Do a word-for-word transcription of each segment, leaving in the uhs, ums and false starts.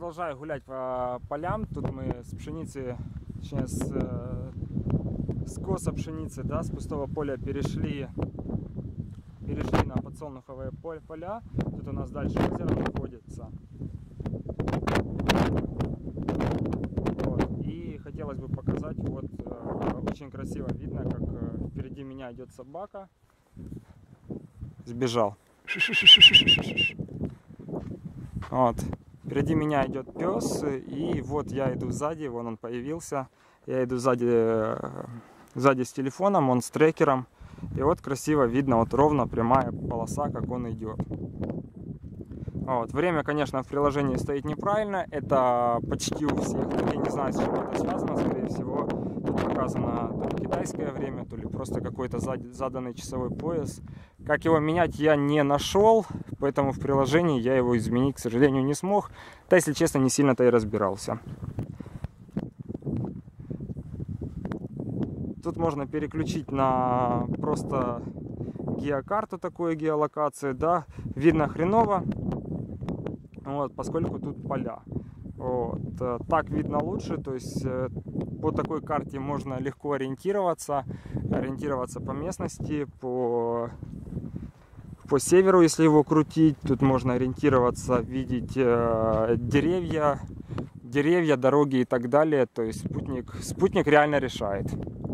продолжаю гулять по полям. Тут мы с пшеницы, точнее с, с коса пшеницы, да, с пустого поля перешли, перешли на подсолнуховые поля. Тут у нас дальше озеро находится. Вот. И хотелось бы показать, вот очень красиво видно, как впереди меня идет собака. Сбежал. Вот. Впереди меня идет пес, и вот я иду сзади, вон он появился. Я иду сзади, сзади с телефоном, он с трекером. И вот красиво видно, вот ровно прямая полоса, как он идет. Вот. Время, конечно, в приложении стоит неправильно. Это почти у всех. Я не знаю, с чем это связано. Скорее всего, тут показано то ли китайское время, то ли просто какой-то заданный часовой пояс. Как его менять, я не нашел. Поэтому в приложении я его изменить, к сожалению, не смог. Да, если честно, не сильно-то и разбирался. Тут можно переключить на просто геокарту, такую геолокацию, да. Видно хреново, вот, поскольку тут поля. Вот. Так видно лучше, то есть по такой карте можно легко ориентироваться, ориентироваться по местности, по, по северу, если его крутить. Тут можно ориентироваться, видеть э, деревья, деревья, дороги и так далее. То есть спутник, спутник реально решает.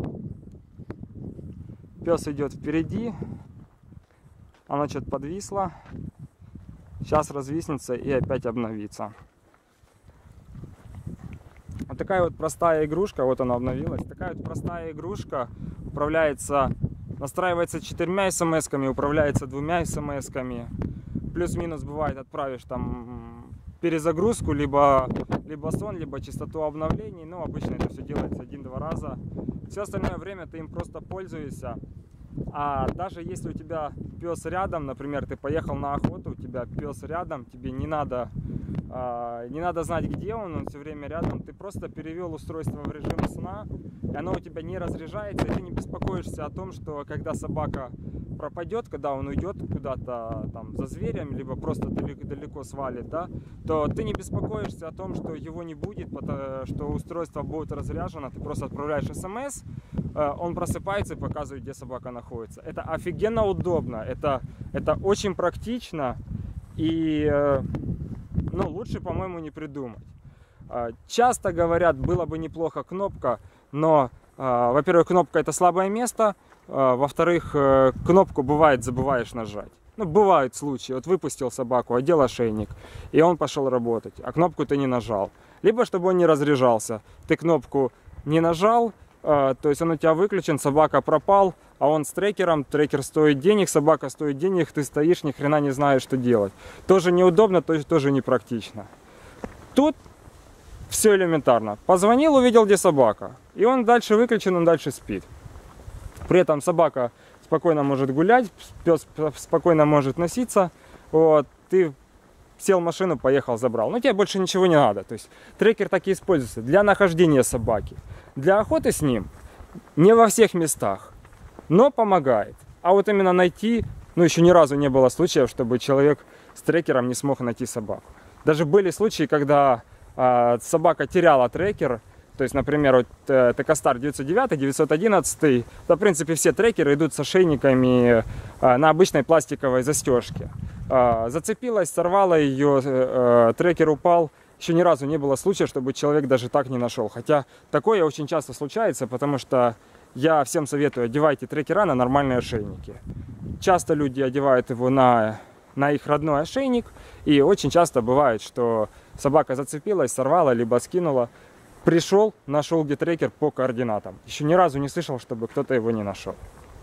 Пес идет впереди, она что-то подвисла, сейчас развиснется и опять обновится. Вот такая вот простая игрушка, вот она обновилась, такая вот простая игрушка, управляется, настраивается четырьмя смс-ками, управляется двумя смс-ками, плюс-минус бывает отправишь там перезагрузку, либо, либо сон, либо частоту обновлений, но обычно это все делается один-два раза. Все остальное время ты им просто пользуешься. А даже если у тебя пес рядом, например, ты поехал на охоту, у тебя пес рядом, тебе не надо, э, не надо знать, где он, он все время рядом, ты просто перевел устройство в режим сна, и оно у тебя не разряжается, и ты не беспокоишься о том, что когда собака пропадет, когда он уйдет куда-то там за зверем, либо просто далеко, далеко свалит, да, то ты не беспокоишься о том, что его не будет, потому что устройство будет разряжено, ты просто отправляешь смс, он просыпается и показывает, где собака находится. Это офигенно удобно, это, это очень практично, и ну, лучше, по-моему, не придумать. Часто говорят, было бы неплохо кнопка, но, во-первых, кнопка это слабое место, во-вторых, кнопку бывает забываешь нажать. Ну, бывают случаи, вот выпустил собаку, одел ошейник, и он пошел работать, а кнопку ты не нажал. Либо, чтобы он не разряжался, ты кнопку не нажал, то есть он у тебя выключен, собака пропал, а он с трекером, трекер стоит денег, собака стоит денег, ты стоишь, ни хрена не знаешь, что делать. Тоже неудобно, то есть тоже непрактично. Тут все элементарно. Позвонил, увидел, где собака, и он дальше выключен, он дальше спит. При этом собака спокойно может гулять, пес спокойно может носиться. Вот, ты сел в машину, поехал, забрал. Но тебе больше ничего не надо. То есть трекер так и используется для нахождения собаки. Для охоты с ним не во всех местах, но помогает. А вот именно найти, ну еще ни разу не было случаев, чтобы человек с трекером не смог найти собаку. Даже были случаи, когда э, собака теряла трекер. То есть, например, вот э, Текостар девятьсот девять, девятьсот одиннадцать, да, в принципе, все трекеры идут с ошейниками э, на обычной пластиковой застежке. Э, зацепилась, сорвала ее, э, трекер упал. Еще ни разу не было случая, чтобы человек даже так не нашел. Хотя такое очень часто случается, потому что я всем советую, одевайте трекера на нормальные ошейники. Часто люди одевают его на, на их родной ошейник, и очень часто бывает, что собака зацепилась, сорвала, либо скинула. Пришел, нашел где трекер по координатам. Еще ни разу не слышал, чтобы кто-то его не нашел.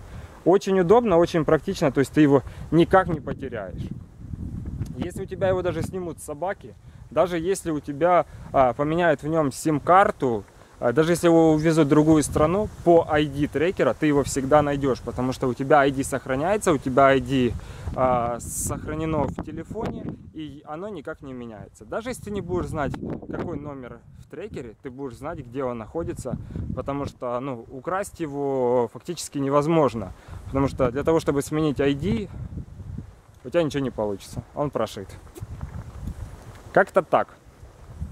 Очень удобно, очень практично, то есть ты его никак не потеряешь. Если у тебя его даже снимут с собаки, даже если у тебя а, поменяют в нем сим-карту, а, даже если его увезут в другую страну, по ай ди трекера ты его всегда найдешь, потому что у тебя ай ди сохраняется, у тебя ай ди а, сохранено в телефоне, и оно никак не меняется. Даже если ты не будешь знать, какой номер в трекере, ты будешь знать, где он находится, потому что ну, украсть его фактически невозможно, потому что для того, чтобы сменить ай ди, у тебя ничего не получится, он прошит. Как-то так.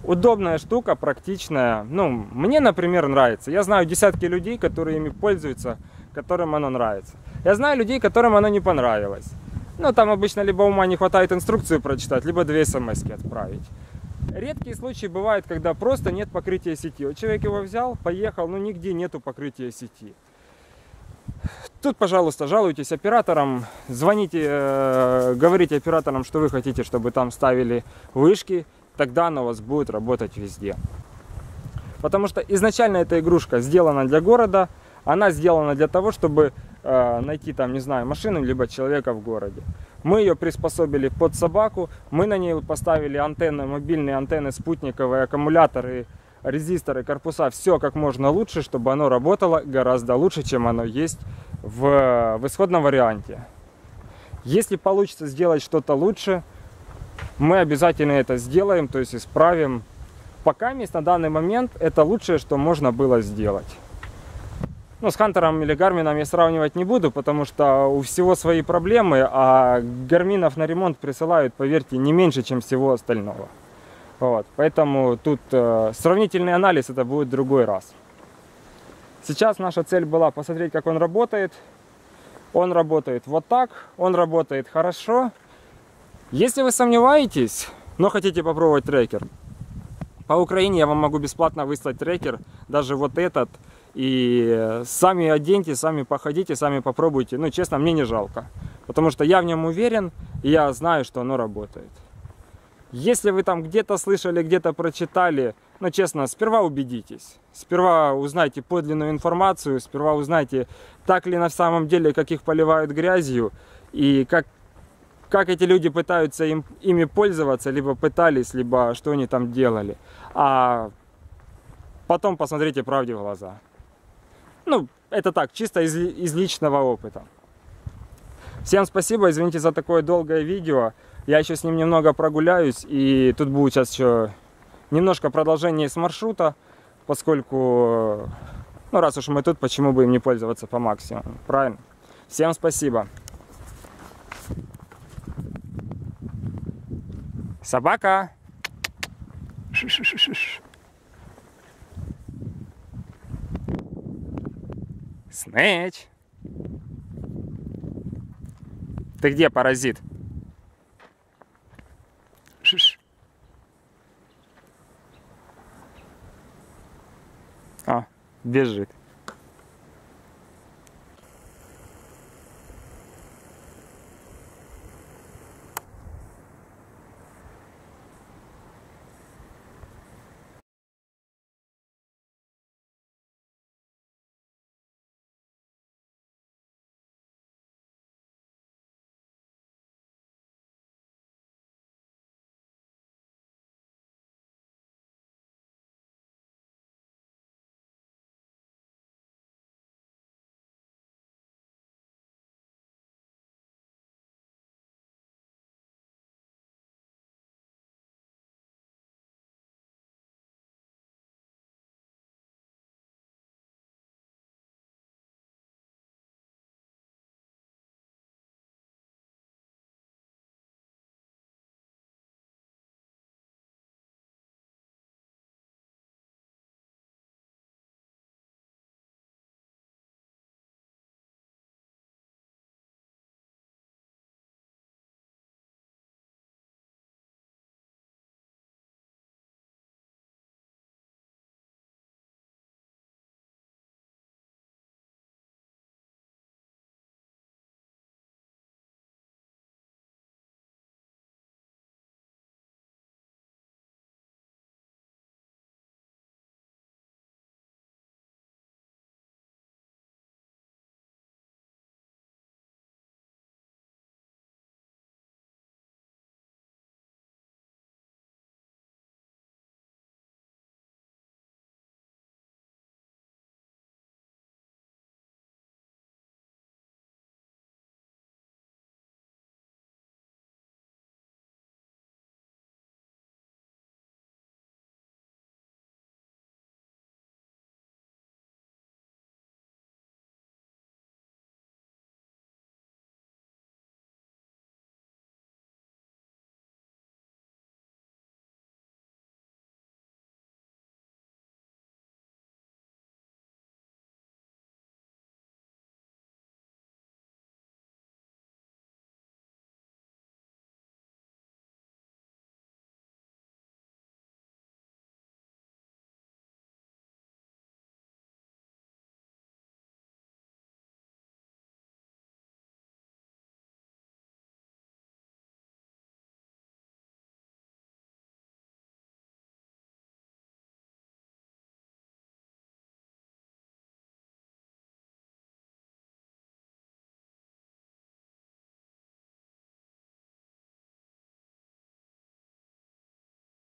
Удобная штука, практичная. Ну, мне, например, нравится. Я знаю десятки людей, которые ими пользуются, которым оно нравится. Я знаю людей, которым оно не понравилось. Ну, там обычно либо ума не хватает инструкцию прочитать, либо две смс-ки отправить. Редкие случаи бывают, когда просто нет покрытия сети. Вот человек его взял, поехал, но нигде нету покрытия сети. Тут, пожалуйста, жалуйтесь операторам, звоните, э, говорите операторам, что вы хотите, чтобы там ставили вышки, тогда она у вас будет работать везде. Потому что изначально эта игрушка сделана для города, она сделана для того, чтобы э, найти там, не знаю, машину, либо человека в городе. Мы ее приспособили под собаку, мы на ней поставили антенны, мобильные антенны, спутниковые, аккумуляторы, резисторы, корпуса, все как можно лучше, чтобы оно работало гораздо лучше, чем оно есть в, в исходном варианте. Если получится сделать что-то лучше, мы обязательно это сделаем, то есть исправим. Пока на данный момент это лучшее, что можно было сделать. Ну, с Хантером или Гармином я сравнивать не буду, потому что у всего свои проблемы, а Гарминов на ремонт присылают, поверьте, не меньше, чем всего остального. Вот, поэтому тут э, сравнительный анализ это будет в другой раз. Сейчас наша цель была посмотреть, как он работает. Он работает вот так, он работает хорошо. Если вы сомневаетесь, но хотите попробовать трекер, по Украине я вам могу бесплатно выслать трекер, даже вот этот. И сами оденьте, сами походите, сами попробуйте. Ну, честно, мне не жалко. Потому что я в нем уверен, и я знаю, что оно работает. Если вы там где-то слышали, где-то прочитали, ну, честно, сперва убедитесь. Сперва узнайте подлинную информацию, сперва узнайте, так ли на самом деле, как их поливают грязью, и как, как эти люди пытаются им, ими пользоваться, либо пытались, либо что они там делали. А потом посмотрите правде в глаза. Ну, это так, чисто из, из личного опыта. Всем спасибо, извините за такое долгое видео. Я еще с ним немного прогуляюсь, и тут будет сейчас еще немножко продолжение с маршрута, поскольку, ну, раз уж мы тут, почему бы им не пользоваться по максимуму, правильно? Всем спасибо. Собака! Ш-ш-ш-ш. Снэч! Ты где, паразит? Шиш. А, бежит.